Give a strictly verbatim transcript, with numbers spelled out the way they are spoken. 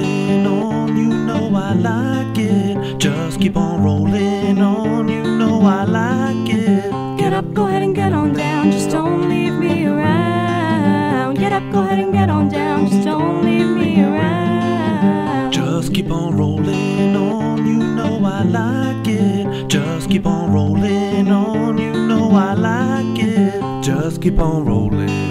rolling on, you know I like it. Just keep on rolling on, you know I like it. Get up, go ahead and get on down, just don't leave me around. Get up, go ahead and get on down, just don't leave me around. Just keep on rolling on, you know I like it. Just keep on rolling on, you know I like it. Just keep on rolling.